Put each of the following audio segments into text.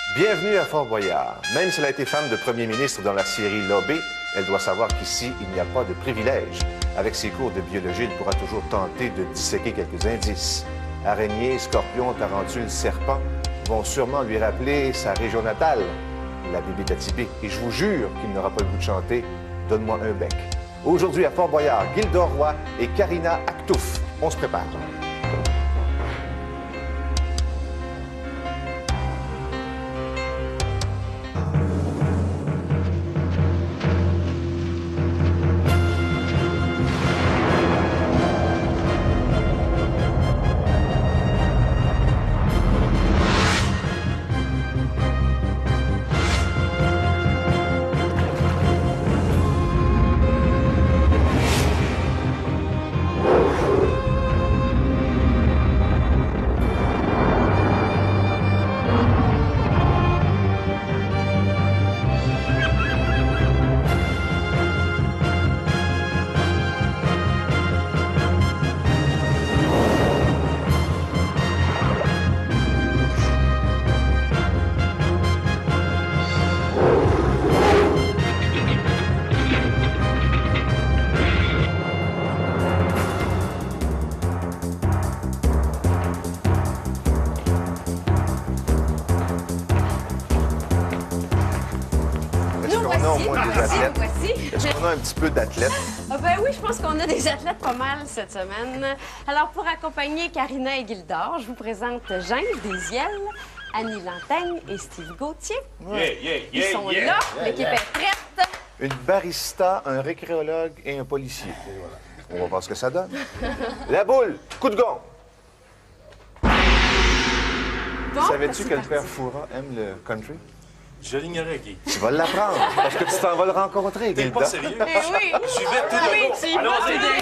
Bienvenue à Fort-Boyard. Même si elle a été femme de premier ministre dans la série Lobé, elle doit savoir qu'ici, il n'y a pas de privilèges. Avec ses cours de biologie, elle pourra toujours tenter de disséquer quelques indices. Araignées, scorpions, tarentules, serpents vont sûrement lui rappeler sa région natale, la Bibé-Tatibé. Et je vous jure qu'il n'aura pas le goût de chanter « Donne-moi un bec ». Aujourd'hui à Fort-Boyard, Gildor Roy et Karina Aktouf. On se prépare. Est-ce qu'on a un petit peu d'athlètes? Ah ben oui, je pense qu'on a des athlètes pas mal cette semaine. Alors, pour accompagner Karina et Gildor, je vous présente Geneviève Desiel, Annie Lantaigne et Steve Gauthier. Ils sont là, l'équipe est prête. Une barista, un récréologue et un policier. On va voir ce que ça donne. La boule, coup de gong. Bon, Savais-tu que le père Foura aime le country? Je l'ignorais, Guy. Tu vas l'apprendre, parce que tu t'en vas le rencontrer, T'es Gilda. pas sérieux? Eh oui! J'y vais tout Oui, de go. tu y vas, c'est des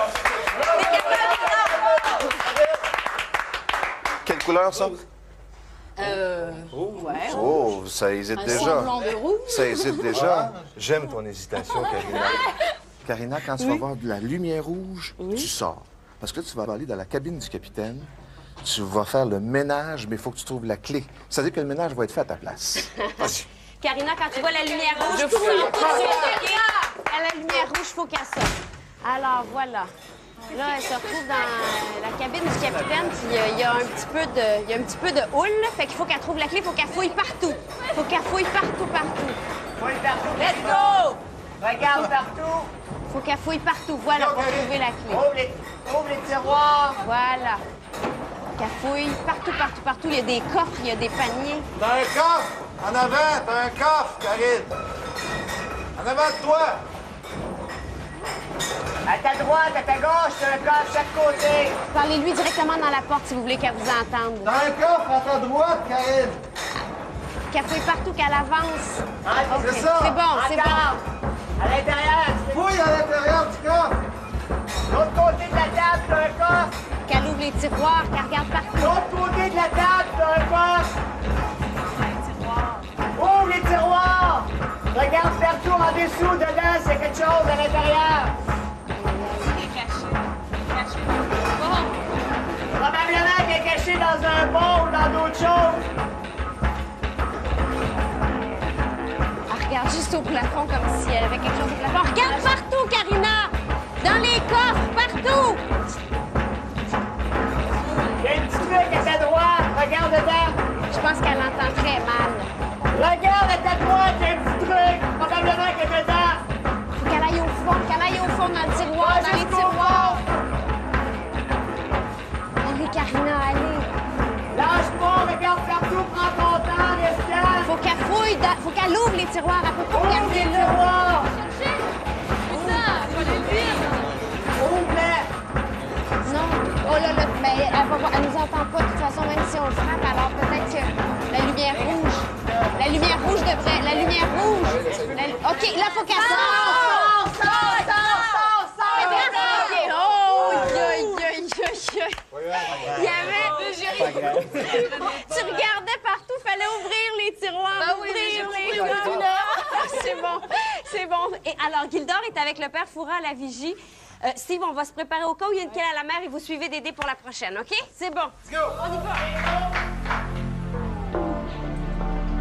Quelle couleur, ça? Ouais. Oh, ça hésite déjà. Semblant de rouge. Ça hésite déjà. J'aime ton hésitation, Karina. Karina, quand tu vas voir de la lumière rouge, tu sors. Parce que là, tu vas aller dans la cabine du capitaine. Tu vas faire le ménage, mais il faut que tu trouves la clé. C'est-à-dire que le ménage va être fait à ta place. Vas-y. Karina, quand tu vois la lumière rouge, faut à la lumière rouge, faut qu'elle sorte. Alors, voilà. Là, elle se retrouve dans la cabine du capitaine, puis il y a un petit peu de houle, fait qu'il faut qu'elle trouve la clé, il faut qu'elle fouille partout. Il faut qu'elle fouille partout. Fouille partout. Let's go! Regarde partout. Il faut qu'elle fouille partout, voilà, pour trouver la clé. Ouvre les tiroirs. Voilà. Qu'elle fouille partout. Il y a des coffres, il y a des paniers. T'as un coffre! En avant, t'as un coffre, Karine! En avant de toi! À ta droite, à ta gauche, t'as un coffre chaque côté. Parlez-lui directement dans la porte si vous voulez qu'elle vous entende. T'as un coffre à ta droite, Karine! Qu'elle fouille partout, qu'elle avance. OK, c'est ça. C'est bon, c'est bon. Attends. À l'intérieur. Fouille à l'intérieur du coffre! L'autre côté de la table, t'as un coffre. Qu'elle ouvre les tiroirs, qu'elle regarde partout. L'autre côté de la table, t'as un coffre. Ouvre les tiroirs. Regarde partout, en dessous, dedans, c'est quelque chose à l'intérieur. Probablement qu'elle est cachée dans un bon ou dans d'autres choses. Elle regarde juste au plafond comme si elle avait quelque chose au plafond. Regarde partout, Karina! Dans les coffres, partout! Il y a un petit truc à ta droite. Regarde dedans. Je pense qu'elle entend très mal. Regarde à ta droite, il y a un petit truc. Probablement qu'elle est dedans. Faut qu'elle aille au fond dans le tiroir, Va dans les jusqu'au tiroirs. fond. Allez, Karina, allez. Lâche pas, regarde partout, prends ton temps, laisse calme. Faut qu'elle fouille, faut qu'elle ouvre les tiroirs. Elle peut pas Ouvre regarder les là. tiroirs. Ouvre-les. Ouvre-les. Non. Oh là, mais elle nous entend pas. De toute façon, même si on le frappe, alors peut-être que la lumière rouge. La lumière rouge devrait. La lumière rouge. OK, là, faut qu'elle sorte. Sors. OK. Oh, il y avait. Tu regardais partout, fallait ouvrir les tiroirs. Ouvrir les tiroirs. C'est bon. Et alors, Gildor est avec le père Foura à la vigie. Steve, on va se préparer au cas où il y a une quille à la mer et vous suivez Dédé pour la prochaine, OK? C'est bon. Let's go! On y va.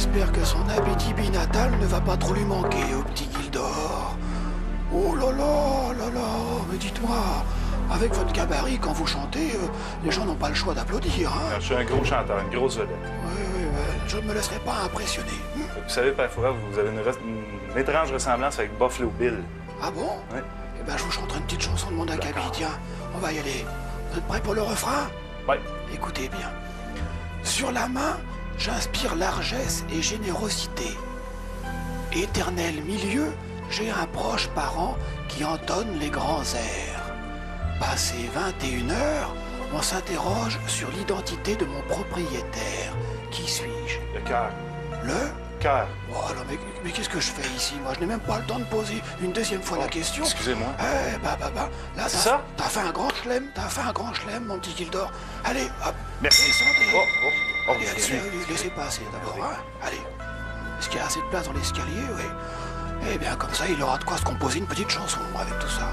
J'espère que son appétit binatal ne va pas trop lui manquer au petit Gildor. Oh là là, là là, mais dites-moi, avec votre gabarit, quand vous chantez, les gens n'ont pas le choix d'applaudir, hein? Je suis un gros chanteur, une grosse vedette. Oui, je ne me laisserai pas impressionner. Vous savez, Père Fouras, vous avez une étrange ressemblance avec Buffalo Bill. Ah bon? Oui. Eh ben, je vous chanterai une petite chanson de mon acabit, tiens. On va y aller. Vous êtes prêts pour le refrain? Oui. Écoutez bien. Sur la main, j'inspire largesse et générosité. Éternel milieu, j'ai un proche parent qui entonne les grands airs. Passé 21 heures, on s'interroge sur l'identité de mon propriétaire. Qui suis-je? Le cœur. Le? Cœur. Oh, alors, mais qu'est-ce que je fais ici? Moi, je n'ai même pas le temps de poser une deuxième fois la question. Excusez-moi. Eh, là, C'est ça? T'as fait un grand chelem, mon petit Gildor. Allez, hop. Merci. Descendez. Oh, Allez, laissez passer d'abord, hein. Allez. Est-ce qu'il y a assez de place dans l'escalier? Oui. Eh bien, comme ça, il aura de quoi se composer une petite chanson avec tout ça.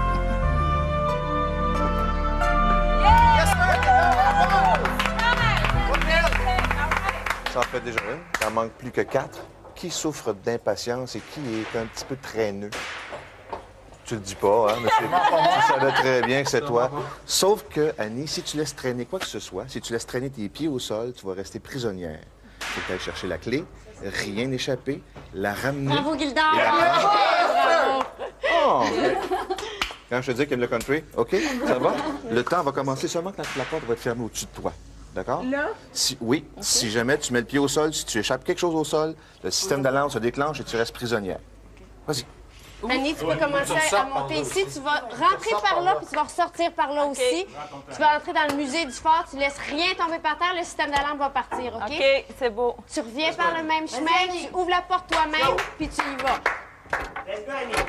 Ça en fait déjà une. Il en manque plus que 4. Qui souffre d'impatience et qui est un petit peu traîneux? Tu le dis pas, hein, mais tu savais très bien que c'est toi. Sauf que, Annie, si tu laisses traîner quoi que ce soit, si tu laisses traîner tes pieds au sol, tu vas rester prisonnière. Faut que tu ailles chercher la clé, rien n'échapper, la ramener. Bravo, Gildor! Bravo! Oh! Quand je te dis qu'il aime le country, OK? Ça va? Le temps va commencer seulement quand la porte va être fermée au-dessus de toi. D'accord? Là? Oui. Okay. Si jamais tu mets le pied au sol, si tu échappes quelque chose au sol, le système d'alarme se déclenche et tu restes prisonnière. Vas-y. Annie, tu peux commencer à monter ici. Tu vas rentrer par là, puis tu vas ressortir par là aussi. Tu vas rentrer dans le musée du fort. Tu laisses rien tomber par terre. Le système d'alarme va partir, OK? OK, c'est beau. Tu reviens par le même chemin. Tu ouvres la porte toi-même, puis tu y vas. Let's go, Annie.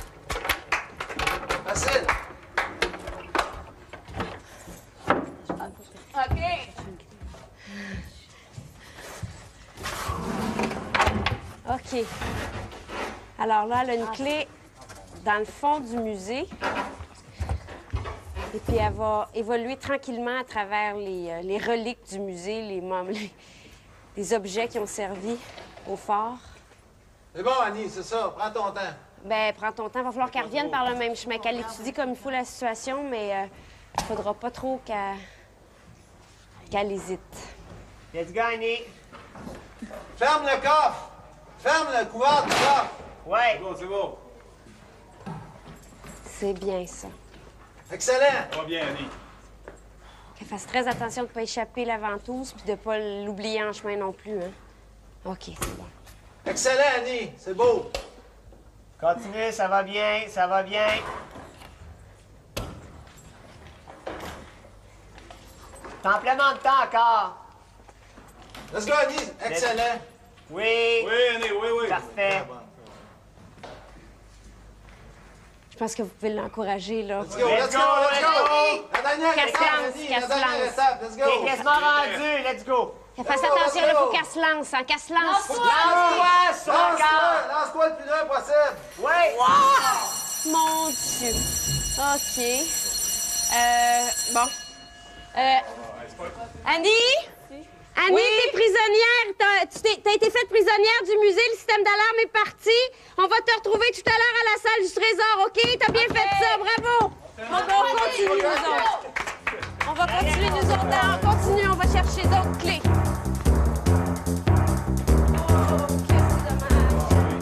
Facile. OK. OK. Alors là, elle a une clé dans le fond du musée. Et puis, elle va évoluer tranquillement à travers les reliques du musée, les objets qui ont servi au fort. C'est bon, Annie, c'est ça. Prends ton temps. Bien, prends ton temps. Il va falloir qu'elle revienne par le même chemin, qu'elle étudie comme il faut la situation, mais il ne faudra pas trop qu'elle hésite. Let's go, Annie. Ferme le coffre. Ferme le couvercle du coffre. Ouais. C'est beau. C'est bien, ça. Excellent. Pas bien, Annie. Qu'elle fasse très attention de ne pas échapper la ventouse puis de ne pas l'oublier en chemin non plus, hein? OK, c'est bon. Excellent, Annie. C'est beau. Continue, ça va bien, ça va bien. T'as amplement de temps encore. Let's go, Annie. Excellent. Oui. Oui, Annie, oui. Parfait. Je pense que vous pouvez l'encourager, là. Let's go, let's go, let's go. La dernière étape, Annie. La dernière étape. Let's go. T'es quasiment rendu, let's go. Qu'elle fasse attention, il faut qu'elle se lance, hein, qu'elle se lance. Lance-toi sur le corps. Lance-toi le plus loin possible. Oui. Mon Dieu. OK. Bon. Annie? Annie, t'es prisonnière. T'as été faite prisonnière du musée. Le système d'alarme est parti. On va te retrouver tout à l'heure à la salle du trésor, OK? T'as bien fait ça. Bravo. On continue, nous autres. On va continuer, nous autres. On continue. On va chercher d'autres clés. Oh, c'est dommage.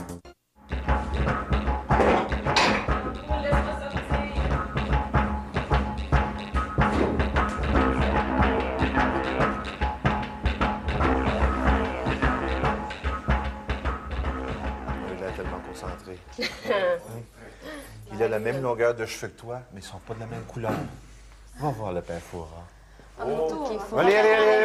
Il est tellement concentré. Il a la même longueur de cheveux que toi, mais ils sont pas de la même couleur. Va voir le père Fouras. OK, faut... Allez.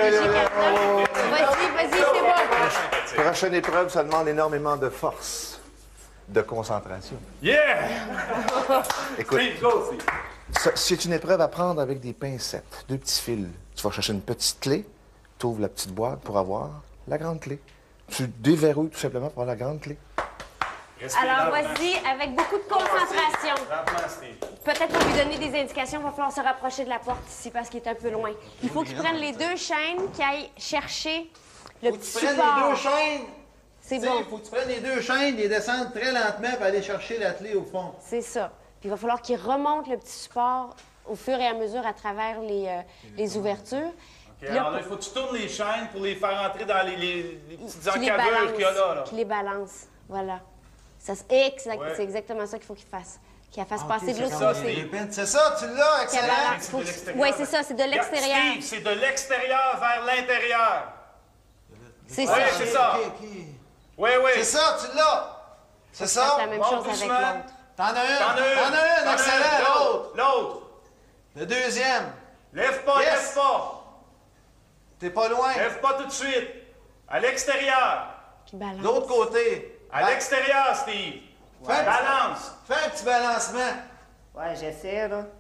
Vas-y, c'est bon. Prochaine épreuve, ça demande énormément de force, de concentration. Yeah! Écoute, Steve, go, Steve. c'est une épreuve à prendre avec des pincettes, 2 petits fils. Tu vas chercher une petite clé, tu ouvres la petite boîte pour avoir la grande clé. Tu déverrouilles tout simplement pour avoir la grande clé. Alors, vas-y, avec beaucoup de concentration. Lentement, Steve. Peut-être pour lui donner des indications, il va falloir se rapprocher de la porte ici parce qu'il est un peu loin. Il faut qu'il prenne les 2 chaînes, qu'il aille chercher le Faut que petit tu prennes les support. deux chaînes. C'est Tu sais, bon. faut que tu prennes les deux chaînes, les descendre très lentement pour aller chercher l'attelé au fond. C'est ça. Puis il va falloir qu'il remonte le petit support au fur et à mesure à travers les ouvertures. OK, Puis là, alors là, il faut que tu tournes les chaînes pour les faire entrer dans les petites qu'il les encavures qu'il y a là. Qu'il les balance. Voilà. Ça, Ouais. C'est exactement ça qu'il faut qu'il fasse. Qu'il la fasse passer de l'autre ça, côté. C'est ça, tu l'as, Qu'elle excellent. balance. Oui, c'est ça, c'est de l'extérieur. Steve, c'est de l'extérieur vers l'intérieur. C'est Oui, ça. c'est ça. OK, OK. Oui, oui. C'est ça, tu l'as. C'est Fais ça. la même Bon, chose avec doucement. l'autre. T'en as une. T'en as une. T'en as une, excellent, l'autre. L'autre. Le deuxième. Lève pas, Yes. lève pas. T'es pas loin. Lève pas tout de suite. À l'extérieur. Qui balance. L'autre côté. À l'extérieur, Steve. Fais Balance. Fais un petit balancement. Ouais, j'essaie, là.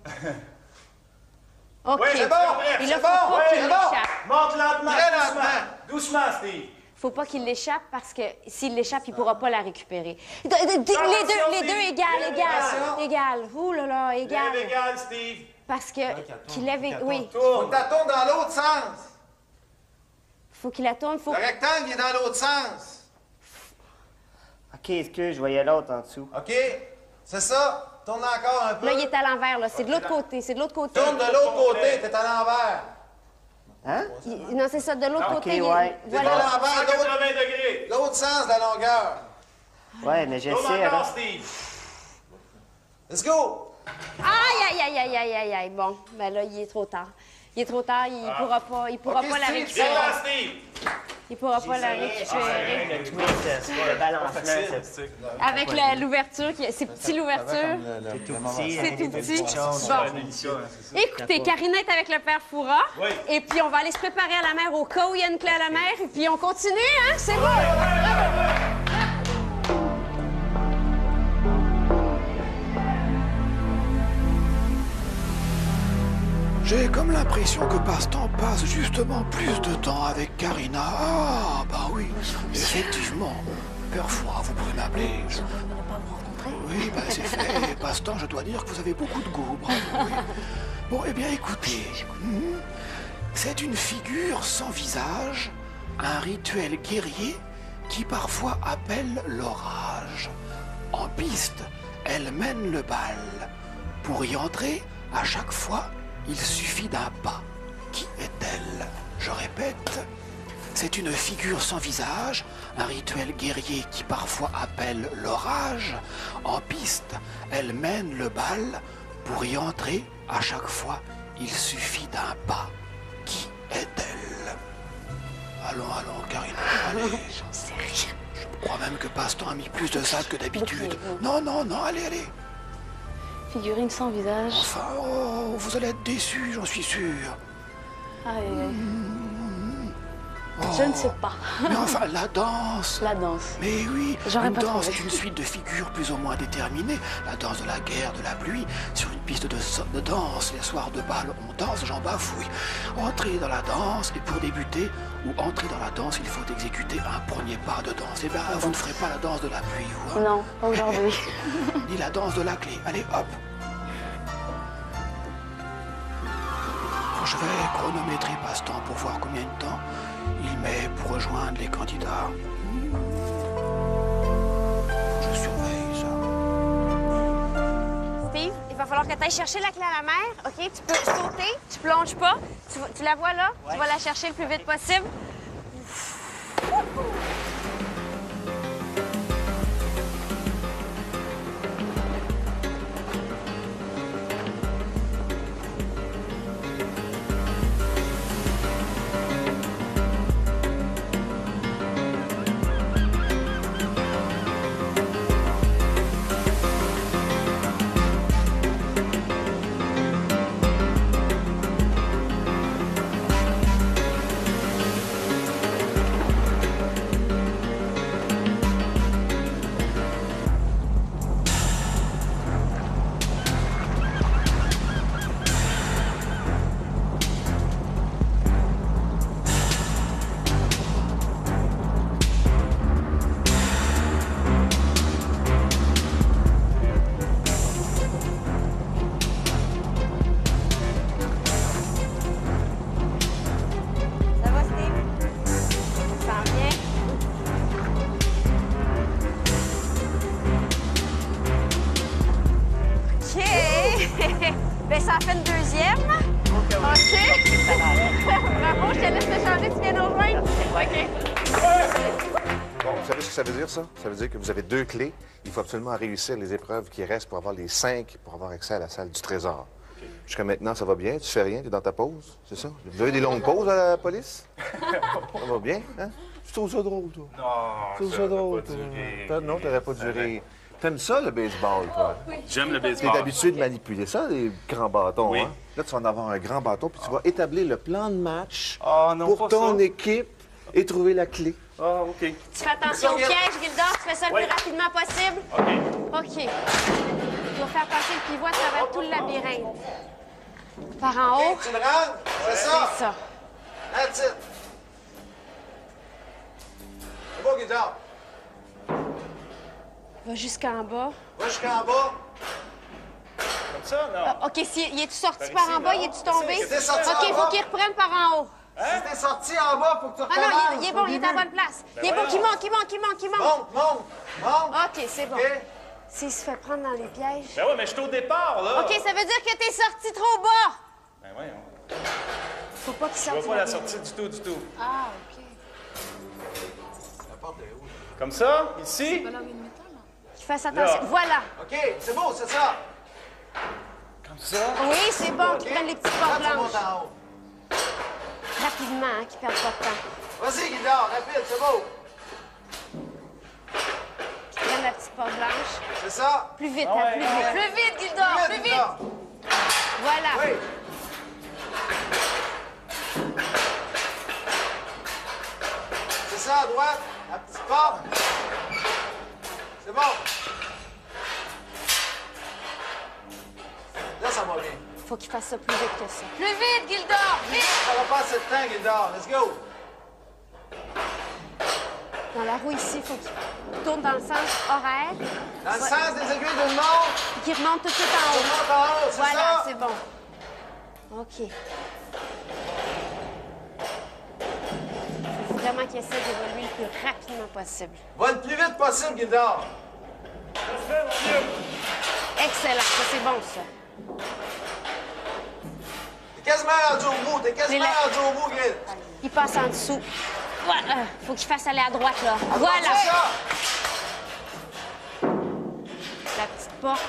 OK. Oui, C'est bon. Et C'est là, faut bon. pas qu'il C'est bon. l'échappe. Monte lentement. Très doucement. lentement. Doucement, Steve. Faut pas qu'il l'échappe parce que s'il l'échappe, il pourra pas la récupérer. Les deux égal. Ouh là là, Lève égal. égal, Steve. Parce que qu'il lève, oui. Faut Tourne. que tu tournes dans l'autre sens. Faut qu'il la tourne, faut. Le rectangle il est dans l'autre sens. OK, excuse, je voyais l'autre en dessous. OK? C'est ça. Tourne encore un peu. Là, il est à l'envers, là. C'est de l'autre côté. C'est de l'autre côté. Tourne de l'autre côté. T'es à l'envers. Hein? Non, c'est ça, de l'autre OK, côté. il- ouais. T'es à Voilà. l'envers. 180 degrés. L'autre sens de la longueur. Ouais, mais Tourne j'essaie, encore, là. Steve. Let's go. Aïe. Bon, ben là, il est trop tard. Il est trop tard, il pourra pas OK, la Steve, récupérer. Viens, Steve. Il pourra pas la récupérer. Le twist, le balancement, c'est Avec l'ouverture, c'est petit l'ouverture. C'est tout petit. Bon. Écoutez, Karina est avec le père Foura. Oui. Et puis, on va aller se préparer à la mer au cas où il y a une clé à la mer. Et puis, on continue, hein? C'est bon? J'ai comme l'impression que Passe-Temps passe justement plus de temps avec Karina. Ah, bah oui, effectivement. Père Foura, vous pouvez m'appeler. Oui, bah c'est fait. Passe-Temps, je dois dire que vous avez beaucoup de goût. Bravo, oui. Bon, eh bien, écoutez. C'est une figure sans visage, un rituel guerrier qui parfois appelle l'orage. En piste, elle mène le bal. Pour y entrer, à chaque fois, il suffit d'un pas. Qui est-elle? Je répète, c'est une figure sans visage, un rituel guerrier qui parfois appelle l'orage. En piste, elle mène le bal. Pour y entrer, à chaque fois, il suffit d'un pas. Qui est-elle? Allons, Karina, allez. J'en sais rien. Je crois même que Passe-Temps a mis plus de sacs que d'habitude. Non, allez. Figurine sans visage. Enfin, oh, vous allez être déçus, j'en suis sûr. Aïe, aïe, aïe. Je ne sais pas. Mais enfin, la danse. La danse. Mais oui, J'aurais une pas danse trouvé. est une suite de figures plus ou moins déterminées. La danse de la guerre, de la pluie, sur une piste de danse. Les soirs de bal, on danse, j'en bafouille. Entrez dans la danse, et pour débuter, ou entrer dans la danse, il faut exécuter un premier pas de danse. Eh bien, vous ne ferez pas la danse de la pluie, vous. Hein? Non, pas aujourd'hui. Ni la danse de la clé. Allez, hop. Je vais chronométrer Passe-Temps pour voir combien de temps il met pour rejoindre les candidats. Je surveille ça. Steve, il va falloir que tu ailles chercher la clé à la mer. OK? Tu peux sauter, tu plonges pas. Tu la vois là? Tu vas la chercher le plus vite possible. deuxième. OK. Bravo, je te laisse te changer, tu viens nous rejoindre. OK. Bon, vous savez ce que ça veut dire, ça? Ça veut dire que vous avez 2 clés. Il faut absolument réussir les épreuves qui restent pour avoir les 5 pour avoir accès à la salle du trésor. Jusqu'à maintenant, ça va bien? Tu fais rien? Tu es dans ta pause? C'est ça? Vous avez des longues pauses à la police? Ça va bien, hein? Tu trouves ça drôle, toi? Non, Tu trouves ça drôle, toi? Non, t'aurais pas dû rire. T'aimes ça, le baseball, toi? J'aime le Tu es baseball. habitué de manipuler ça, les grands bâtons, Oui. hein? Là, tu vas en avoir un grand bâton, puis tu vas établir le plan de match Ah, non, pour pas ton ça. équipe et trouver la clé. Ah, OK. Tu fais attention au piège, Gildor. Tu fais ça le plus rapidement possible. OK. OK. Tu vas faire passer le pivot à travers tout le labyrinthe. Par en haut. Tu le rends? C'est ça? C'est ça. That's it. C'est beau, Guidard. Va jusqu'en bas. Va jusqu'en bas. Comme ça, non? Ah, OK, si, il est-tu sorti Par par en ici, bas? non? Il est-tu tombé? Il était sorti OK, en il bas. faut qu'il reprenne par en haut. Si t'es sorti en bas, faut que tu Ah recommences. non, il est bon, il est à la bonne place. Il est bon, qu'il monte, qu'il monte, qu'il monte, qu'il monte. Monte, monte, monte. OK, c'est bon. OK. S'il se fait prendre dans les pièges. Ben ouais, mais je suis au départ, là. OK, ça veut dire que t'es sorti trop bas. Ben voyons. Faut pas qu'il Je sorte. vois pas la sortie du tout. Ah, OK. Comme ça, ici. Qu'il fasse attention. Là. Voilà. OK, c'est beau, c'est ça. Comme ça. Oui, c'est bon, qu'il prenne les petites portes Là, tu montes blanches. en haut. Rapidement, hein, qu'il perde pas de temps. Vas-y, Guidard, rapide, c'est beau. Qu'il prenne la petite porte blanche. C'est ça? Plus vite, Ah hein, ouais, plus ah vite. ouais. Plus vite, Gildor, plus vite. Guidard. Voilà. Oui. C'est ça, à droite, la petite porte. C'est bon. Là, ça va bien. Faut qu'il fasse ça plus vite que ça. Plus vite, Gildor, vite. Ça va pas assez de temps, Guidard. Let's go. Dans la roue ici, faut qu'il tourne dans le sens horaire. Dans le Ouais. sens des aiguilles d'une montre, Puis qu'il remonte tout de suite en tu haut. montes en haut, c'est Voilà, ça? c'est bon. OK. Faut vraiment qu'il essaie d'évoluer le plus rapidement possible. Va le plus vite possible, Guidard. Excellent, ça c'est bon, ça. T'es quasiment rendu au bout, t'es quasiment Mais rendu au bout, Guide. Il passe en dessous. Voilà. Faut qu'il fasse aller à droite, là. C'est Voilà. ça. La petite porte.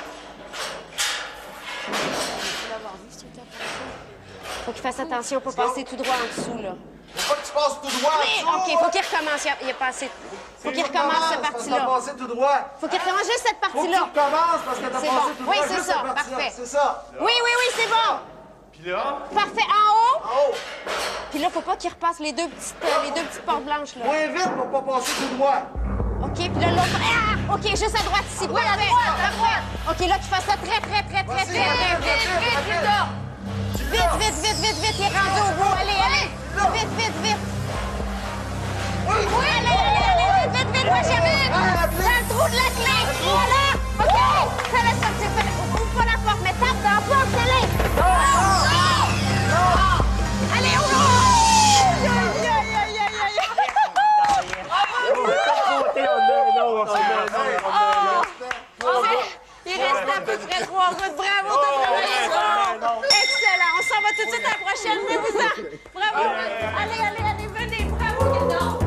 Faut qu'il fasse attention pour passer tout droit en dessous, là. Faut pas que tu passes tout droit en Oui, dessous. OK, faut qu'il recommence. Il a passé. Faut qu'il recommence cette T'as partie-là. passé tout droit. Faut qu'il recommence juste cette Faut que tu partie-là. recommences parce que t'as C'est passé bon. tout Oui, droit. c'est juste ça. cette partie-là. Parfait. C'est ça. Oui, c'est bon. Puis là, Parfait. En haut. En haut. Puis là, faut pas qu'il repasse les deux petites portes blanches, là. Moins vite pour pas passer tout droit. OK, puis là, l'autre... Ah! OK, juste à droite ici. Oui, à droite. OK, là, tu fasses ça très vite. Vite, il est rendu au bout. Allez. Vite. Oui, allez, vite, moi, j'arrive. Dans le trou de la clé. Voilà. OK, ça laisse sortir. Ouvre pas la porte, mais tape dans la porte, allez. Allez, il reste à peu près 3 routes. Bravo, t'as travaillé fort. Excellent. On s'en va tout de suite à la prochaine. Venez-vous-en. Bravo. Allez, venez. Bravo, Guildor.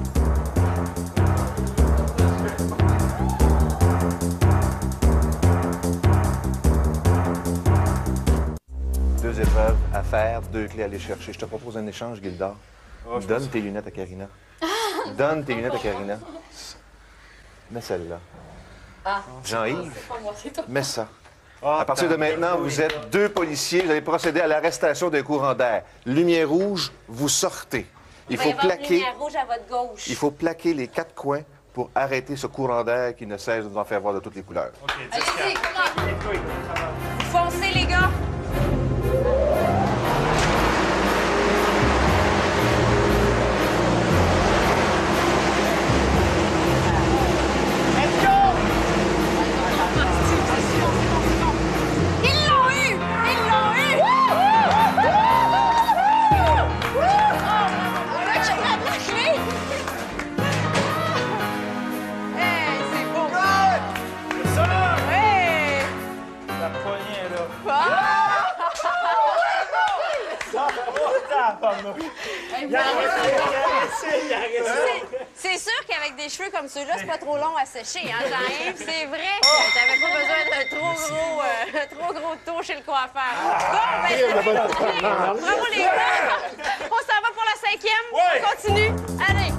Deux épreuves à faire, 2 clés à aller chercher. Je te propose un échange, Gildor. Donne tes lunettes à Karina. Donne tes lunettes à Karina. Mets celle-là. Jean-Yves, mets ça. À partir de maintenant, vous êtes 2 policiers. Vous allez procéder à l'arrestation d'un courant d'air. Lumière rouge, vous sortez. Il faut plaquer. Lumière rouge à votre gauche. Il faut plaquer les 4 coins pour arrêter ce courant d'air qui ne cesse de nous en faire voir de toutes les couleurs. OK, 10 Allez-y, cartes. comment? Foncez, les gars. Ils l'ont eu! Là, tu prends la clé. Hey, c'est beau. C'est ça! Hey! La poignée, là. Ah! C'est sûr qu'avec des cheveux comme ceux-là, c'est pas trop long à sécher, hein, Jean-Yves? C'est vrai que t'avais pas besoin d'un trop gros tour chez le coiffeur. Bon, ben, bravo les gars! On s'en va pour la 5e? Ouais. On continue? Allez!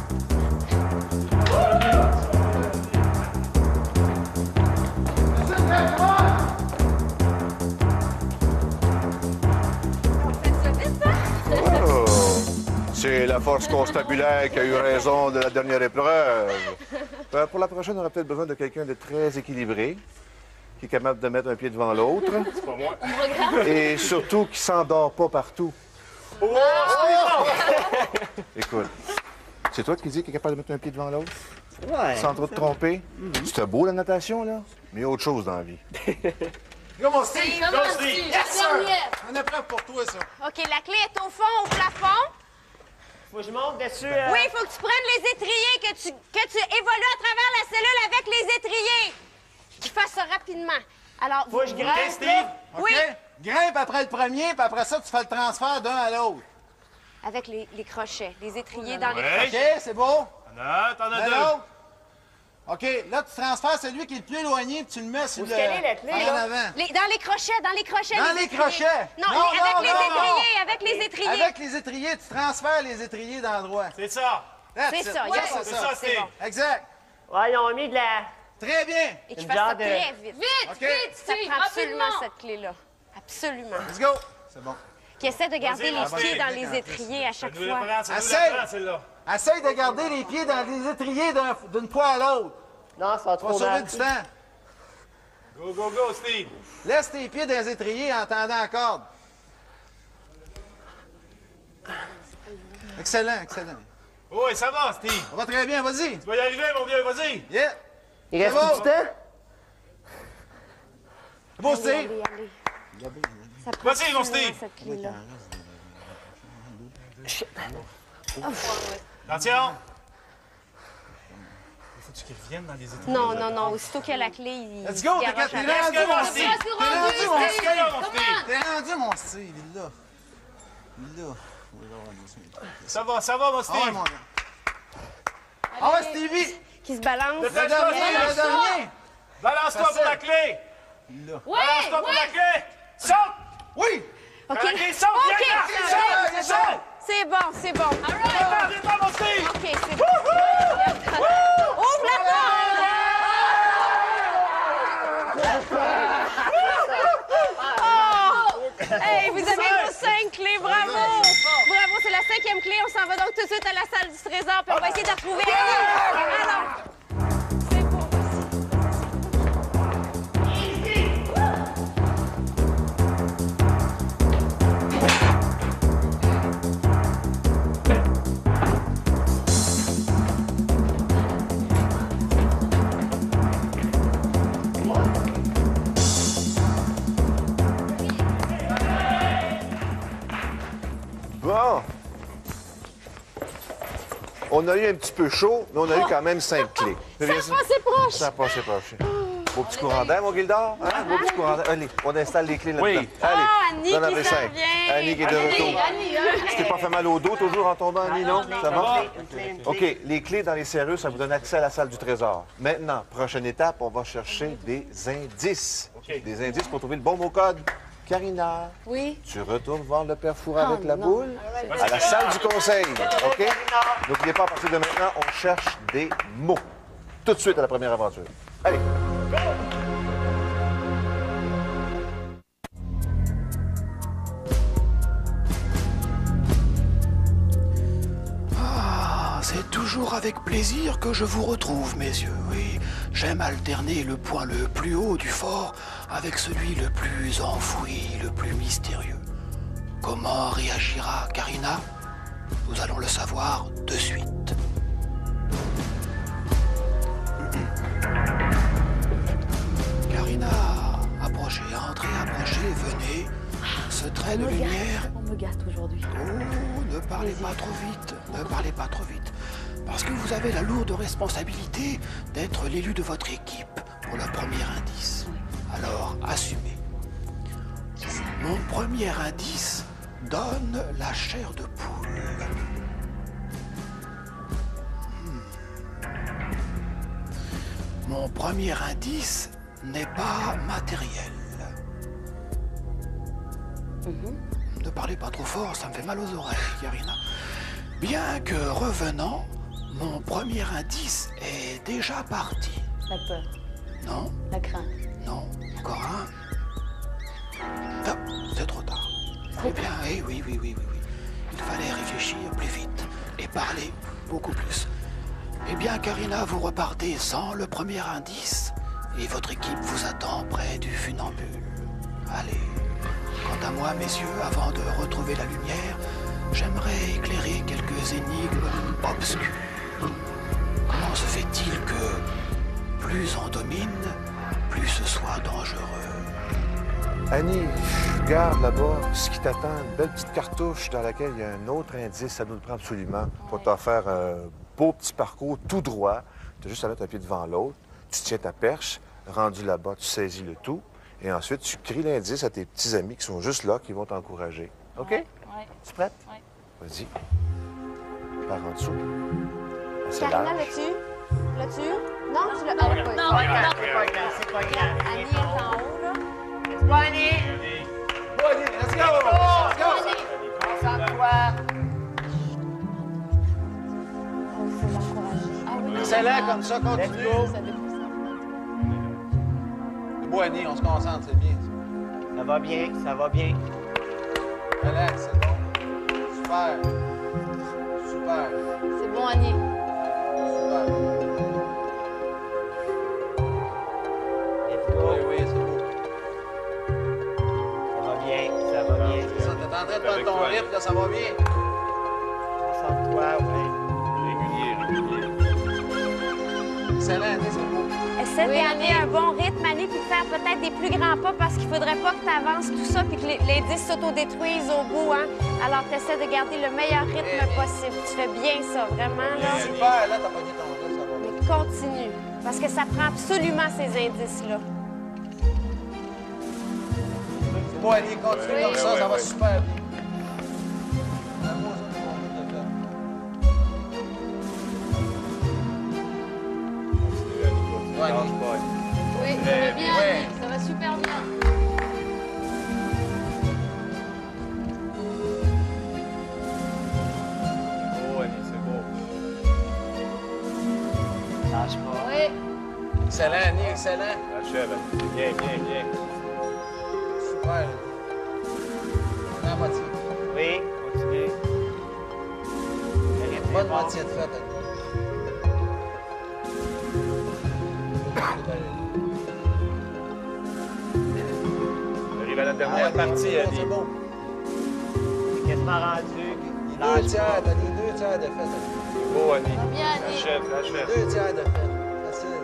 Oh, c'est la force constabulaire qui a eu raison de la dernière épreuve. Pour la prochaine, on aura peut-être besoin de quelqu'un de très équilibré, qui est capable de mettre un pied devant l'autre. C'est pas moi. Et surtout, qui s'endort pas partout. Oh! Écoute, c'est toi qui dis qu'il est capable de mettre un pied devant l'autre? Ouais. Sans trop te tromper? C'était beau, la natation, là? Mais il y a autre chose dans la vie. Go, mon Steve! Go, Steve! Yes, sir! Un épreuve pour toi, ça. OK, la clé est au fond, au plafond. Faut que je monte dessus. Oui, il faut que tu prennes les étriers, que tu évolues à travers la cellule avec les étriers. Qu'il fasse ça rapidement. Alors, Faut que je grimpe. Steve! Oui, OK? Grimpe après le premier, puis après ça, tu fais le transfert d'un à l'autre. avec les crochets, les étriers dans les Ouais. OK, c'est beau? T'en as De deux. l'autre. OK, là, tu transfères celui qui est le plus éloigné, puis tu le mets sur Où le... est-ce qu'elle est, la clé, en là? avant. Dans les crochets, Dans les étriers. crochets. Non, Non, avec non, les non, étriers, non. avec les étriers. Avec les étriers, tu transfères les étriers d'endroit. C'est ça. That's C'est it. ça, Ouais, yes, c'est C'est ça. ça, C'est Steve. bon. Exact. Ouais, ils ont mis de la... Très bien. Et qu'il Une fasse ça genre de- très vite. OK, Ça prend absolument cette clé-là. Absolument. let's go. C'est bon. Qui essaie de garder Vas-y, les pieds vas-y. dans les étriers à chaque Ça nous la fois. prend, ça nous Assez. la prend, celle-là. Essaye de garder les pieds dans les étriers d'une fois à l'autre. Non, ça va Tu vas trop sauver mal. du temps. Go, go, go, Steve. Laisse tes pieds dans les étriers en tendant la corde. Excellent, excellent. Oui, ça va, Steve. Ça va très bien, vas-y. Tu vas y arriver, mon vieux, vas-y. Yeah. Il reste C'est bon. du temps? C'est beau, Steve. Allez, allez. Ça prend Vas-y, mon absolument Steve. cette clé-là. Attention. Faut-tu qu'ils reviennent dans les états? Non, non, non. Aussitôt qu'il y a la clé, il Let's go, il t'es garoche t'es avec. rendu, mon Steve. Steve. T'es rendu, mon Steve. Mon Steve. T'es rendu, mon Steve. Il est là. Il est là. Ça va, mon Ah ouais, Steve. mon gars. Ah ouais, Stevie. Qui se balance. Le dernier, le dernier. Balance-toi pour la clé. Il est là. Balance-toi pour la clé. Saute. Oui. OK. La clé, saute, OK, viens, ça saute, va. saute. C'est bon, c'est bon. Viens, mon Steve. OK, c'est bon. Ouvre la porte! Oh! Hey, vous avez vos 5 clés, bravo! Bravo, c'est la 5e clé. On s'en va donc tout de suite à la salle du trésor, puis on va essayer de retrouver Annie. Alors, c'est beau. Bon. On a eu un petit peu chaud, mais on a eu quand même 5 clés. C'est bien ça? C'est proche. Ça a passé proche. Beau petit courant d'air, mon Gildor? Hein? Beau petit courant d'air. Allez, on installe les clés là-dedans. Oui. Allez, Ah, Annie donne la qui vaisselle. s'en vient. Annie qui est de retour. Tu t'es pas fait mal au dos toujours en tombant, Annie, non? Ça va? OK, les clés dans les serrures, ça vous donne accès à la salle du trésor. Maintenant, prochaine étape, on va chercher des indices. OK. Des indices pour trouver le bon mot code. Karina, Oui. tu retournes voir le père Four avec la non. boule à la salle du conseil. OK? N'oubliez pas, à partir de maintenant, on cherche des mots. Tout de suite à la première aventure. Allez! Ah, c'est toujours avec plaisir que je vous retrouve, messieurs. Oui, j'aime alterner le point le plus haut du fort avec celui le plus enfoui, le plus mystérieux. Comment réagira Karina? Nous allons le savoir de suite. Karina, approchez, entrez, approchez, venez. Ce trait de lumière. On me gâte aujourd'hui. Oh, ne parlez pas trop vite, ne parlez pas trop vite. Parce que vous avez la lourde responsabilité d'être l'élu de votre équipe pour le premier indice. Alors, assumez. Mon premier indice donne la chair de poule. Mon premier indice n'est pas matériel. Ne parlez pas trop fort, ça me fait mal aux oreilles, Karina. Bien que revenant, mon premier indice est déjà parti. La peur, Non, la crainte. non, encore un. Ah, c'est trop tard. Eh bien, oui. Il fallait réfléchir plus vite et parler beaucoup plus. Eh bien, Karina, vous repartez sans le premier indice et votre équipe vous attend près du funambule. Allez. Quant à moi, messieurs, avant de retrouver la lumière, j'aimerais éclairer quelques énigmes obscures. Comment se fait-il que plus on domine, plus ce soit dangereux? Annie, regarde là-bas ce qui t'attend, une belle petite cartouche dans laquelle il y a un autre indice, ça nous le prend absolument. Pour t'en faire un beau petit parcours tout droit. Tu as juste à mettre un pied devant l'autre, tu tiens ta perche, rendu là-bas, tu saisis le tout, et ensuite tu cries l'indice à tes petits amis qui sont juste là, qui vont t'encourager. OK? Ouais. Tu es prête? Ouais. Vas-y. Par en dessous. Assez Karina, large. l'as-tu? L'as-tu? Non, tu l'as. Ah, oui. Non, C'est pas grave. Annie est en haut, là. C'est pas Annie. Let's go! Concentre-toi. Il faut l'encourager. Ah oui. Excellent, comme ça, continue. Let's go. Ça dépend. C'est beau, Annie, on se concentre, c'est bien. Ça va bien, ça va bien. Relax, c'est bon. Super. Super. C'est bon, Annie. Super. Let's go. Oui, c'est beau. Ça va bien, ça va bien. C'est ça, t'es en train de faire ton rythme, là, ça va bien. Concentre-toi, oui. Excellent, Annie, c'est beau. Essaie de garder un bon rythme, Annie, puis de faire peut-être des plus grands pas parce qu'il faudrait pas que tu avances tout ça puis que l'indice s'autodétruise au bout, hein. Alors, tu essaies de garder le meilleur rythme possible. Tu fais bien ça, vraiment, là. Super, là, t'as pogné ton rythme, ça va bien. Mais continue, parce que ça prend absolument ces indices-là. C'est beau, Annie, continue comme ça va super bien. Bravo, ça, c'est bon, tout à fait. Ouais, Annie. Oui, ça va bien, Ouais. Annie. Ça va super bien. Oh, Annie, c'est beau. Lâche pas. Oui. Excellent, Annie, excellent. Achève, Annie. Bien. Super. La moitié. Oui, continue. Bonne moitié de fête, Annie. On arrive à la dernière partie, Annie. C'est beau. C'est quasiment rendu. Les 2 tiers, t'as les 2 tiers de fête, Annie. C'est beau, Annie. Ça va bien, Annie. Achève. 2 tiers de fête. Facile.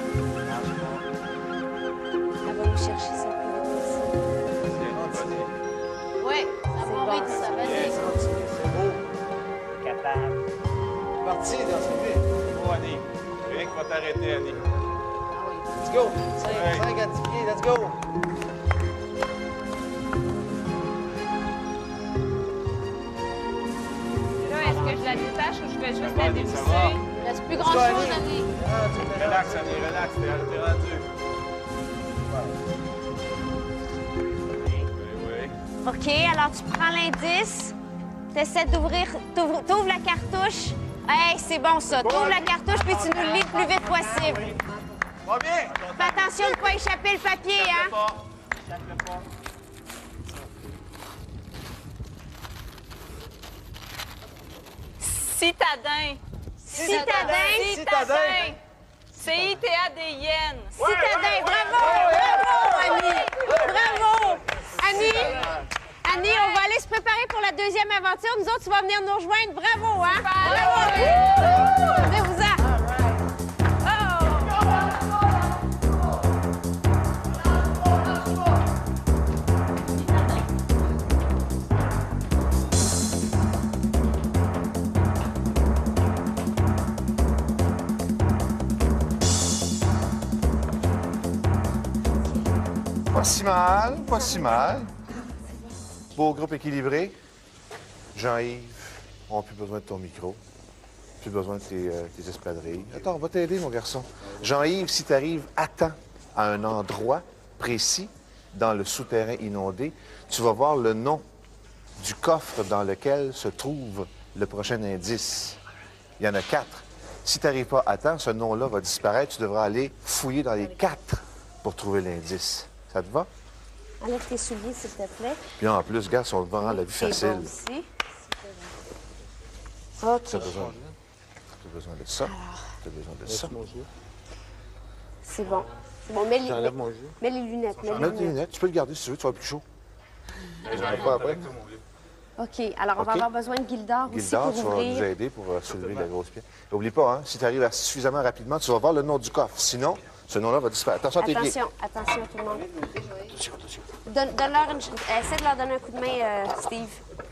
Elle va nous chercher ça plus vite possible. Oui, à bon rythme, ça va bien. C'est beau. Capable. Parti, dans ce but. C'est beau, Annie. Rien qui va t'arrêter, Annie. Let's go. 5 à 10 pieds, let's go. Là, est-ce que je la détache ou je vais juste va, la Annie, ça dévisser? va. Il reste plus grand-chose, Annie. Ah, tu fais Relax, Annie, relax. T'es rendu. Oui. OK, alors tu prends l'indice, tu essaies d'ouvrir, t'ouvres la cartouche. Hey, c'est bon ça. T'ouvres la cartouche puis tu nous le lis le plus vite possible. Va bien. Fais attention de ne pas échapper le papier, hein? Citadin. Citadin. Citadin. C-I-T-A-D-I-N. Citadin, bravo! Bravo, Annie! Bravo! Annie, on va aller se préparer pour la deuxième aventure. Nous autres, tu vas venir nous rejoindre. Bravo, hein? Bravo! Venez-vous-en! Pas si mal, pas si mal. Beau groupe équilibré. Jean-Yves, on n'a plus besoin de ton micro. Plus besoin de tes espadrilles. Attends, on va t'aider, mon garçon. Jean-Yves, si tu arrives à temps à un endroit précis, dans le souterrain inondé, tu vas voir le nom du coffre dans lequel se trouve le prochain indice. Il y en a 4. Si tu n'arrives pas à temps, ce nom-là va disparaître. Tu devras aller fouiller dans les 4 pour trouver l'indice. Ça te va? Enlève tes souliers, s'il te plaît. Puis en plus, gars, on va rendre la vie C'est facile. bon aussi. OK. Tu as besoin de ça. Tu as besoin de ça. C'est bon. C'est bon. Mets les, J'enlève mon jeu. mets les lunettes. Mets les Mets tes lunettes. lunettes. Tu peux le garder si tu veux, tu vas plus chaud. Pas après. OK. Alors, on va OK. avoir besoin de Gildor aussi Gildor, pour tu vas nous ouvrir. aider pour soulever la grosse pierre. N'oublie pas, hein, si tu arrives suffisamment rapidement, tu vas voir le nom du coffre. Sinon, ce nom-là va disparaître. Attention à tes pieds. Attention tout le monde. Donne-leur essaie de leur donner un coup de main, Steve.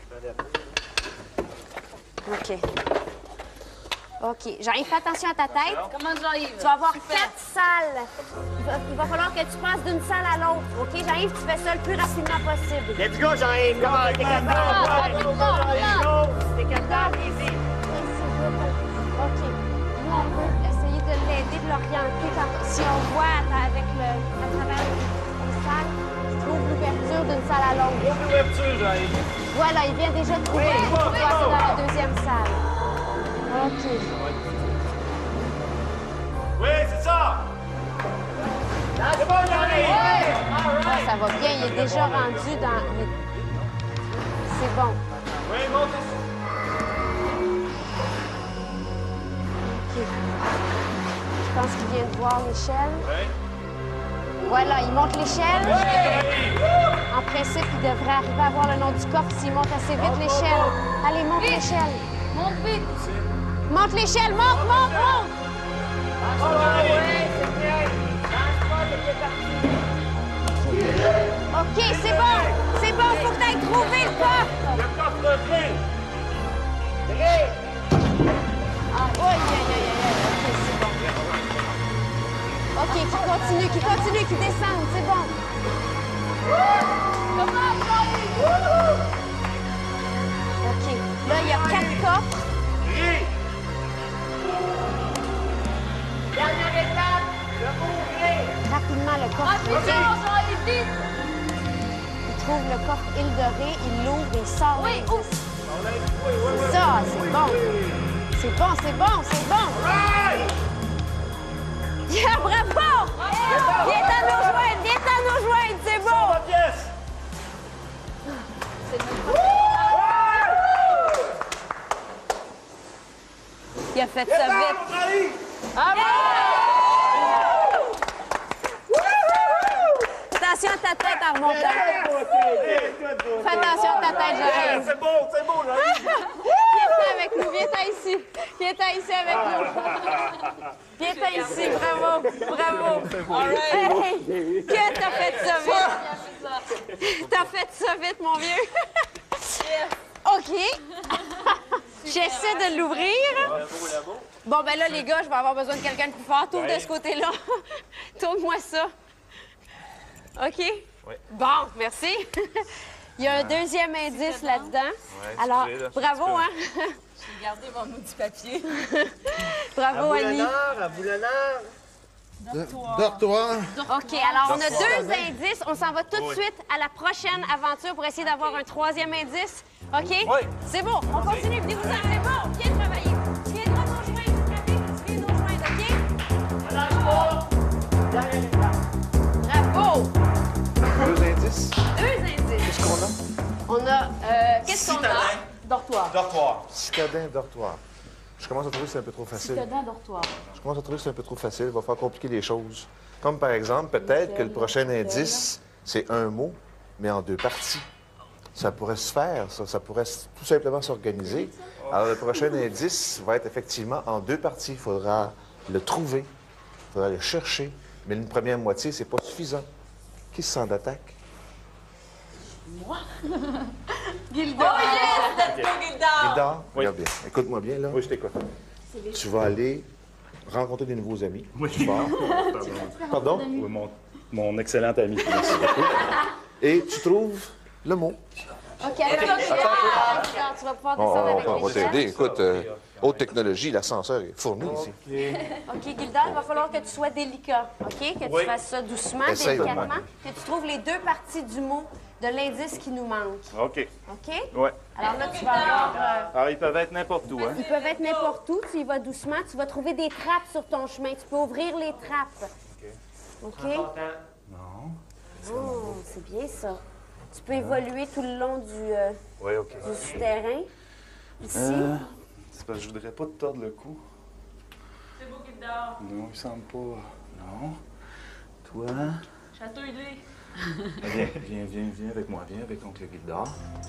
OK. OK. Jean-Yves, fais attention à ta tête. Comment Jean-Yves? Tu vas avoir 4 salles. Il va falloir que tu passes d'une salle à l'autre. OK, Jean-Yves, tu fais ça le plus rapidement possible. Let's go, Jean-Yves! Come on, t'es capable! T'es capable, easy! OK. Nous, on peut essayer de l'aider, de l'orienter. Si on voit à travers les salles, tu trouves l'ouverture d'une salle à l'autre. Ouverture, Jean-Yves. Voilà, il vient déjà de trouver. Il faut passer dans la deuxième salle. OK. Oui, c'est ça! C'est bon, Jean-Yves! Ah, ça va bien. Il est déjà rendu dans... C'est bon. Oui, monte OK. Je pense qu'il vient de voir l'échelle. Voilà, il monte l'échelle. En principe, il devrait arriver à voir le nom du coffre s'il monte assez vite l'échelle. Allez, monte l'échelle. Monte vite! Monte l'échelle, monte, monte, monte! OK, c'est bon. C'est bon, faut que tu ailles trouver le coffre. le coffre plein! Aïe, aïe, aïe, aïe. OK, c'est bon. OK, qui continue, qui descend. C'est bon. OK. Là, il y a 4 coffres. Dernière étape, le ouvrir! Rapidement, le coffre. Attention, Jean-Yves, vite! Il trouve le coffre île dorée, il l'ouvre et sort. Oui, c'est ça, c'est bon. C'est bon, c'est bon, c'est bon. Yeah, bravo! Viens à nous joindre, c'est bon. Pièce! Il a fait ça vite. Attention à ta tête en remontant. Fais attention à ta tête, Jean-Yves. C'est beau, Jean-Yves! Viens avec nous, viens ici. Viens ici avec nous. Viens ici, bravo. Hey, que t'as fait ça vite. T'as fait ça vite, mon vieux. OK. J'essaie de l'ouvrir. Bon, ben là, les gars, je vais avoir besoin de quelqu'un de plus fort. Tourne de ce côté-là. Tourne-moi ça. OK? Oui. Bon, merci. Il y a un deuxième indice là-dedans. Alors, excusez, là, bravo, c'est hein? J'ai gardé mon maudit papier. Bravo, Annie. À vous l'honneur! Dortoir. OK, alors on a 2 indices. On s'en va tout de suite à la prochaine aventure pour essayer d'avoir un 3e indice. OK? Oui. C'est bon, on continue. Venez-vous en, c'est bon. Viens travailler. Viens nous rejoindre. Viens nous rejoindre, OK? Lâche pas! Dernière étape! Bravo! 2 indices. 2 indices. Qu'est-ce qu'on a? On a... qu'est-ce qu'on a? Dortoir. Dortoir. Citadin dortoir. Je commence à trouver que c'est un peu trop facile. Citadin dortoir. Je commence à trouver que c'est un peu trop facile. Il va falloir compliquer les choses. Comme par exemple, peut-être que le prochain indice, c'est un mot, mais en 2 parties. Ça pourrait se faire, ça pourrait tout simplement s'organiser. Alors, le prochain indice va être effectivement en 2 parties. Il faudra le trouver, il faudra le chercher. Mais une première moitié, c'est pas suffisant. Qui se sent d'attaque? Gildor. Oh yes! Let's go, Gildor! Gildor, Oui. regarde bien. Écoute-moi bien, là. Oui, je t'écoute. Tu vas aller rencontrer des nouveaux amis. Oui. Tu pars. Pardon? Oui, mon excellent ami. Merci beaucoup. Et tu trouves le mot. OK, attends. Gildor, tu vas pouvoir descendre avec On les va gens. t'aider. Écoute, haute technologie, l'ascenseur est fourni ici. OK, Gildor, il va falloir que tu sois délicat, OK? Que tu fasses ça doucement, Essaye, délicatement, ouais. que tu trouves les deux parties du mot de l'indice qui nous manque, OK. OK? Ouais. Alors là, tu vas avoir... Alors, ils peuvent être n'importe où, hein? Ils peuvent être n'importe où, tu y vas doucement, tu vas trouver des trappes sur ton chemin, tu peux ouvrir les trappes. OK? Non. Oh, c'est bien ça. Tu peux évoluer tout le long du Oui, OK. souterrain. Ici. C'est parce que je voudrais pas te tordre le cou. C'est beau qu'il dort. Non, il semble pas. Non. Toi. Chatouille-les. Viens avec moi. Viens avec oncle Gildor.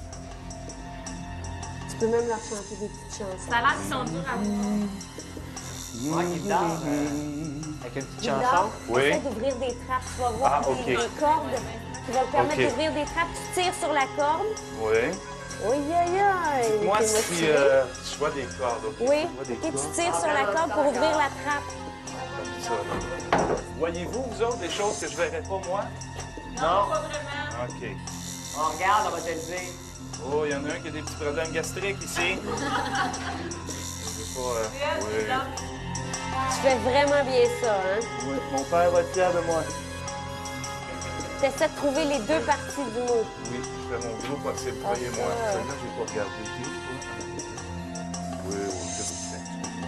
Tu peux même leur chanter des petites chansons. Ça a l'air qu'ils sont durs à voir. Ouais, il dort. Avec une petite chanson. Gildor, Oui. essaie d'ouvrir des trappes. Tu vas voir Ah, des OK. cordes qui vont te permettre OK. d'ouvrir des trappes. Tu tires sur la corde. Oui. Oui, aïe, aïe. Moi, T'es si motivé? je vois des cordes, OK? Oui. Je vois des OK, cordes tu tires sur la corde pour ouvrir la trappe. comme ça. là. Voyez-vous, vous autres, des choses que je verrais pas, moi? Non, pas vraiment. OK. On regarde, on va te le dire. Oh, il y en a un qui a des petits problèmes gastriques ici. Je veux pas... oui. Tu fais vraiment bien ça, hein? Oui, mon père va être fier de moi. Tu essaies de trouver les deux parties du mot. Oui, je fais mon gros possible, croyez-moi. ça. Celle-là, je vais pas regarder. Oui, c'est tout fait.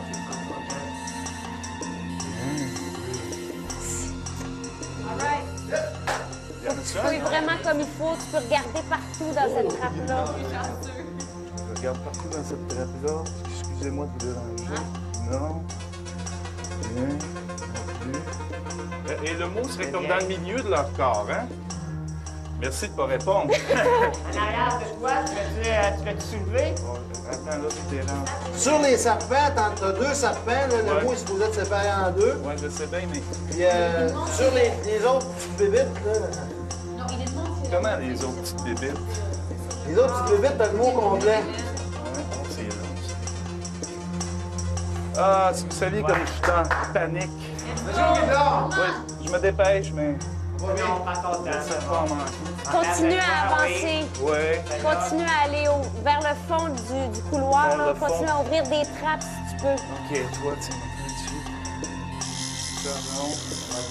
Il y en a ça? Oui, vraiment comme il faut. Tu peux regarder partout dans cette trappe-là. Je regarde partout dans cette trappe-là. Excusez-moi de vous déranger. Non. Rien. Non plus. Et le mot serait comme dans le milieu de leur corps, hein? Merci de pas répondre. En arrière de toi, tu vas-tu soulever? Bon, attends, là, tu déranges. Sur les serpents, t'as deux serpents, là, le Ouais. mot est supposé être séparé en deux. Ouais, je sais bien, mais Puis sur les autres petites bébites, là, comment les autres petites bébites? les autres petites bébites, t'as le mot complet. C'est long, ça. Ah, si vous saviez comme je suis en panique. Oui, je me dépêche, mais Non, pas ton temps. ça va en manquer. Continue à avancer. Oui. Continue à aller vers le fond du couloir. Vers Là. le fond. Continue à ouvrir des trappes si tu peux. OK, toi, tiens-moi dessus. Ça, non. OK.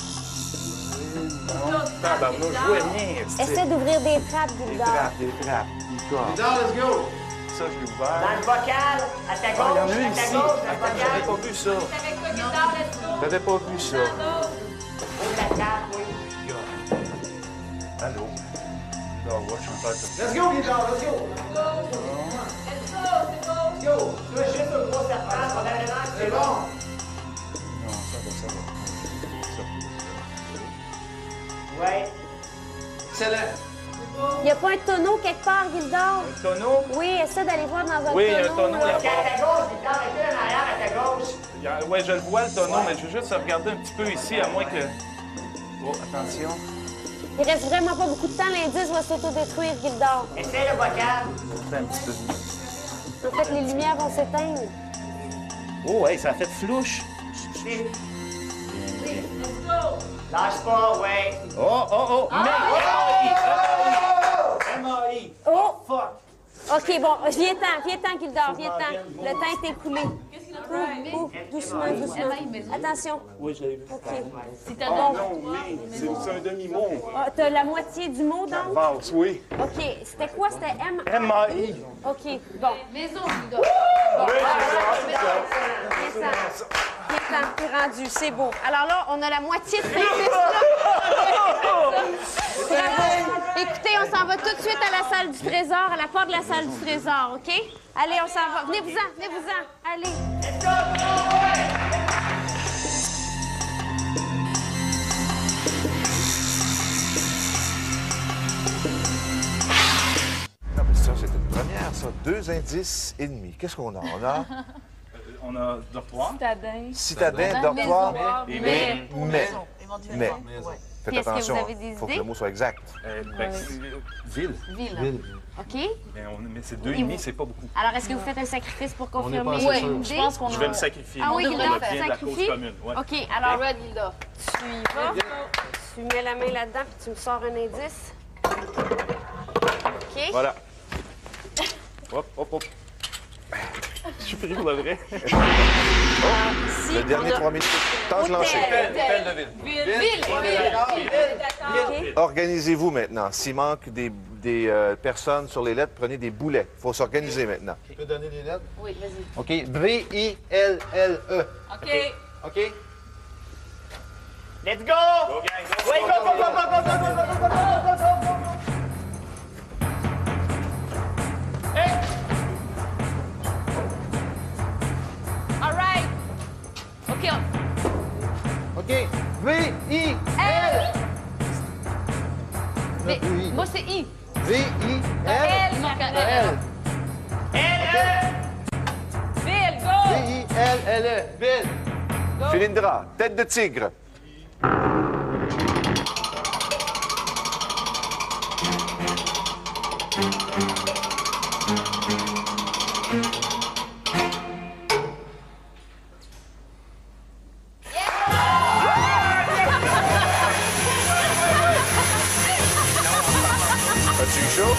Non. Tabarnak, je vois rien. Essaie d'ouvrir des trappes, Des Gildor. trappes, des trappes. D'accord. Let's go! Ça, je l'ai Dans ouvert. le bocal, à ta Ah, il y en gauche, a à une ta ici. gauche, dans le Attends, j'avais bocal. pas vu ça. Avec quoi qu'il dort, let's go. J'avais pas vu ça. Ouvre la table, oui. Allô? Non, ouais, je suis en train de... Let's go, Guitar, let's go! Let's go. Tu veux juste un gros serpent, on a l'air que c'est bon. Non, ça va. Ouais. Excellent! Il n'y a pas un tonneau quelque part, Gildor? Un tonneau? Oui, essaie d'aller voir dans un Oui, il y a un tonneau. tonneau là. là-bas. À ta gauche, il tend en arrière, à ta gauche. Oui, je le vois, le tonneau, mais je veux juste regarder un petit peu ici, à moins que... Oh, attention. Il reste vraiment pas beaucoup de temps. L'indice va s'autodétruire, Gildor. Essaye le bocal. Fais un petit peu. En fait, les lumières vont s'éteindre. Oh, hey, ça a fait flouche. Lâche pas, ouais. Oh! MAI! Oh! Fuck! OK, bon, viens-t'en, Gildor, viens-t'en. Le temps est écoulé. Ouh, doucement. Attention. Oui, je l'ai vu. OK. Si t'as Non, d'autres oui, c'est un demi-mot. Ah, t'as la moitié du mot, donc? Vance, oui. OK. C'était quoi? C'était M? MAI. OK, bon. maisons, Gildor. Viens-t'en, t'es rendu, c'est beau. Alors là, on a la moitié de cet indice-là. Bravo. Écoutez, on s'en va tout de suite à la salle du trésor, à la porte de la salle du trésor, OK? Allez, on s'en va. Venez-vous-en. Allez. Non, mais ça, c'est une première, ça. 2 indices et demi. Qu'est-ce qu'on a? On a dortoir. Citadin, dortoir, Et mais. Mais. Faites Puis est-ce que attention, vous avez des il faut que idées? le mot soit exact. Ville. OK? Mais c'est 2,5, c'est pas beaucoup. Alors, est-ce que vous faites un sacrifice pour confirmer Oui, une je idée? pense qu'on Je vais me sacrifier. Ah oui, pour Gildor, le tu bien de la cause sacrifies? commune. Ouais. OK, alors, Red, Gildor. tu y vas. Tu mets la main là-dedans, puis tu me sors un indice. OK? Voilà. Hop, hop, hop. Je suis pris pour le vrai. Le dernier 3 minutes. Temps de lancer. Hôtel de ville. Ville. Organisez-vous maintenant. S'il manque des personnes sur les lettres, prenez des boulets. Il faut s'organiser maintenant. Tu peux donner les lettres? Oui, vas-y. OK. V-I-L-L-E. OK. OK? Let's go! Oui, go, go, go, go, go, go, go, go, go, go, go, go, go. Hey! All right. OK. OK. V-I-L. Moi, c'est I. V-I-L. Il manque un L. Ville, go! V-I-L-L-E. Ville. Philindra, tête de tigre. As-tu eu chaud?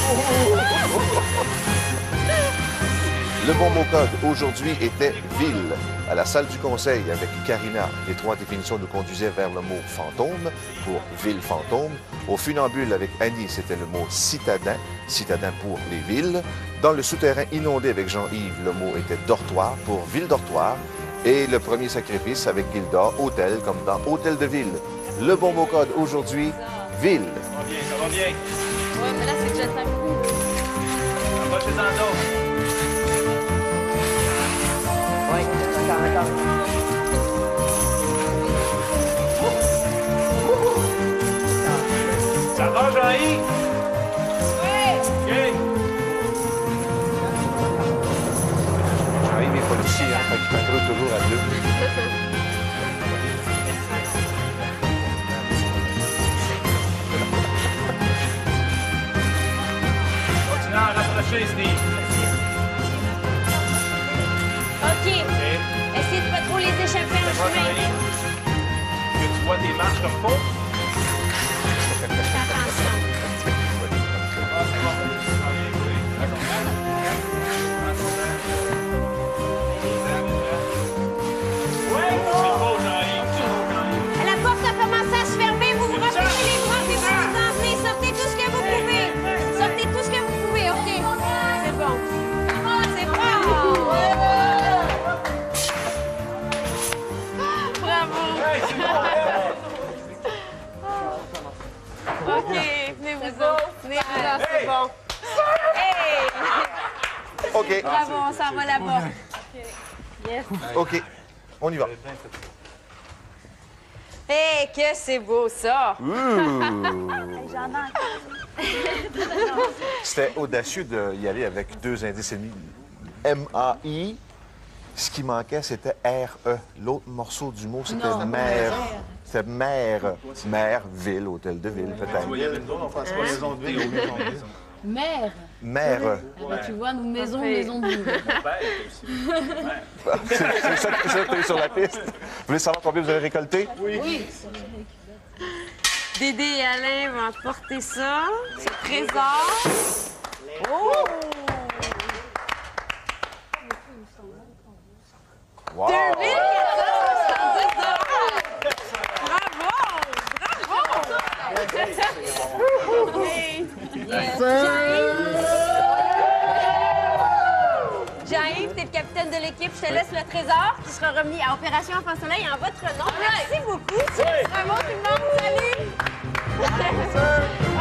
Le bon mot code aujourd'hui était ville. À la salle du conseil avec Karina, les 3 définitions nous conduisaient vers le mot fantôme pour ville fantôme. Au funambule avec Annie, c'était le mot citadin, citadin pour les villes. Dans le souterrain inondé avec Jean-Yves, le mot était dortoir pour ville dortoir. Et le premier sacrifice avec Gilda, hôtel comme dans hôtel de ville. Le bon mot code aujourd'hui, ville. Ça va bien, ça va bien. Ouais, mais là, c'est déjà 5 coups. Approchez-en d'autres. Oui, attends. Ça va, Jean-Yves? Oui! OK. Jean-Yves est policier, hein, fait qu'il patrouille toujours à deux. Continuez à rapprocher, Steve. OK. Essayez de pas trop les échapper en Ça va, chemin. Jean-Yves? Que tu vois tes marches comme faut? Fais attention. Ah, c'est bon. Ah, bien, oui. D'accord. C'est beau, Jean-Yves. La porte a commencé à se fermer. Vous vous repliez les bras puis vous vous en venez. Sortez tout ce que vous pouvez. Sortez tout ce que vous pouvez. OK. C'est bon. C'est bon. Bravo. OK. Venez-vous-en. Venez-vous-en. C'est bon. Hey! OK, Bravo, on s'en va là-bas. OK. On y va. Hey, que c'est beau, ça! C'était audacieux d'y aller avec 2 indices et demi. M-A-I. Ce qui manquait, c'était R-E. L'autre morceau du mot, c'était mère. C'était mère. Mère, ville, hôtel de ville, peut-être. On passe pas maison de ville aux maisons de ville. Mère. Mère. Ah bah, tu vois, nous, maison de ville. C'est ça que tu as eu sur la piste. Vous voulez savoir combien vous avez récolté? Oui. Dédé et Alain vont apporter ça, ce trésor. Oh! Wow! 2410 $! Bravo! Hey. Jean-Yves, t'es le capitaine de l'équipe. Je te laisse le trésor qui sera remis à Opération Enfant Soleil en votre nom. Merci beaucoup. C'est vraiment tout le monde. Salut!